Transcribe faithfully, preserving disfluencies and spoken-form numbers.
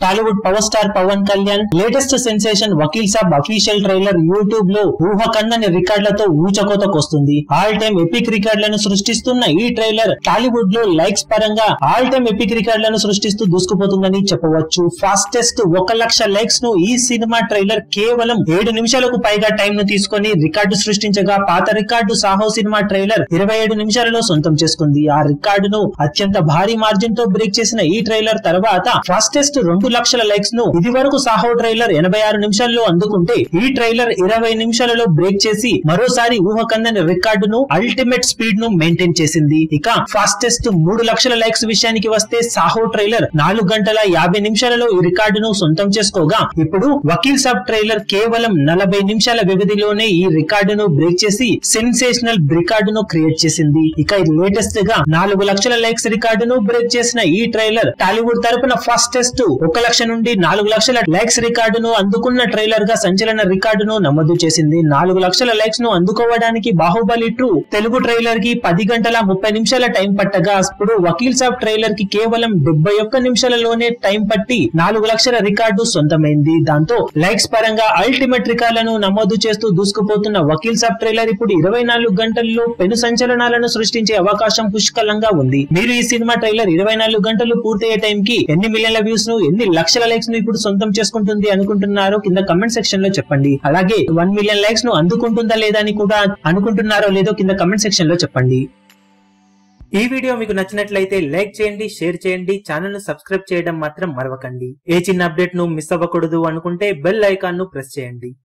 Tollywood power star Pawan Kalyan latest sensation Vakeel Saab official trailer YouTube లో ఊహకందని రికార్డులతో ఊచకోతకొస్తుంది. ఆల్ టైమ్ ఎపిక్ రికార్డులను సృష్టిస్తున్న ఈ ట్రైలర్ టాలీవుడ్ లో లైక్స్ పరంగా ఆల్ టైమ్ ఎపిక్ రికార్డులను సృష్టిస్తూ దూసుకుపోతుందని చెప్పవచ్చు. ఫాస్టెస్ట్ ఒక లక్ష లైక్స్ ను ఈ సినిమా ట్రైలర్ కేవలం ఏడు నిమిషాలకు పైగా టైం ను తీసుకొని రికార్డు సృష్టించగా పాత రికార్డు సాహో సినిమా ట్రైలర్ ఇరవై ఏడు నిమిషాలలో సొంతం చేసుకుంది. ఆ రికార్డును అత్యంత భారీ మార్జిన్ తో బ్రేక్ చేసిన ఈ ట్రైలర్ తర్వాత ఫాస్టెస్ట్ రెండు లక్షల లైక్స్ ను ఇది వరకు సాహో ట్రైలర్ ఎనభై ఆరు నిమిషాల్లో అందుకుంటే ఈ ట్రైలర్ ఇరవై నిమిషాలలో బ్రేక్ చేసి మరోసారి ఊహకందని రికార్డును అల్టిమేట్ స్పీడ్ ను మెయింటైన్ చేసింది. ఇక ఫాస్టెస్ట్ మూడు లక్షల లైక్స్ విషయానికి వస్తే సాహో ట్రైలర్ నాలుగు గంటల యాభై నిమిషాలలో ఈ రికార్డును సొంతం చేసుకోగా ఇప్పుడు వకీల్ సాబ్ ట్రైలర్ కేవలం నలభై నిమిషాల వ్యవధిలోనే ఈ రికార్డును బ్రేక్ చేసి సెన్సేషనల్ రికార్డును క్రియేట్ చేసింది. ఇక లేటెస్ట్ గా నాలుగు లక్షల లైక్స్ రికార్డును బ్రేక్ చేసిన ఈ ట్రైలర్ టాలీవుడ్ తరపున ఫాస్టెస్ట్ ఒక లక్ష నుండి నాలుగు లక్షల లైక్స్ రికార్డును అందుకున్న ట్రైలర్ గా సంచలన రికార్డును నమోదు చేసింది. నాలుగు లక్షల లైక్స్ ను అందుకోవడానికి బాహుబలి టూ తెలుగు ట్రైలర్ కి పది గంటల ముప్పై నిమిషాల టైం పట్టగా ఇప్పుడు వకీల్ సాబ్ ట్రైలర్ కి కేవలం డెబ్బై ఒక్క నిమిషాలలోనే టైం పట్టి నాలుగు లక్షల రికార్డు సొంతమైంది. దాంతో లైక్స్ పరంగా అల్టిమేట్ రికార్డులను నమోదు చేస్తూ దూసుకుపోతున్న వకీల్ సాబ్ ట్రైలర్ ఇప్పుడు ఇరవై నాలుగు గంటల్లో పెను సంచలనాలను సృష్టించే అవకాశం పుష్కలంగా ఉంది. మీరు ఈ సినిమా ట్రైలర్ ఇరవై నాలుగు గంటలు పూర్తయ్యే టైం కి ఎన్ని మిలియన్ల వ్యూస్ ను ఎన్ని లక్షల లైక్స్ ను ఇప్పుడు సొంతం చేసుకుంటుంది అనుకుంటున్నారో కింద కమెంట్ సెక్షన్ లో చెప్పండి. అలాగే వన్ మిలియన్ లైక్స్ ను అందుకుంటుందా లేదా అని కూడా అనుకుంటున్నారో లేదో కింద కమెంట్ సెక్షన్ లో చెప్పండి. ఈ వీడియో మీకు నచ్చినట్లయితే లైక్ చేయండి, షేర్ చేయండి, ఛానల్ ను సబ్స్క్రైబ్ చేయడం మాత్రం మరవకండి. ఏ చిన్న అప్డేట్ ను మిస్ అవ్వకూడదు అనుకుంటే బెల్ ఐకాన్ ను ప్రెస్ చేయండి.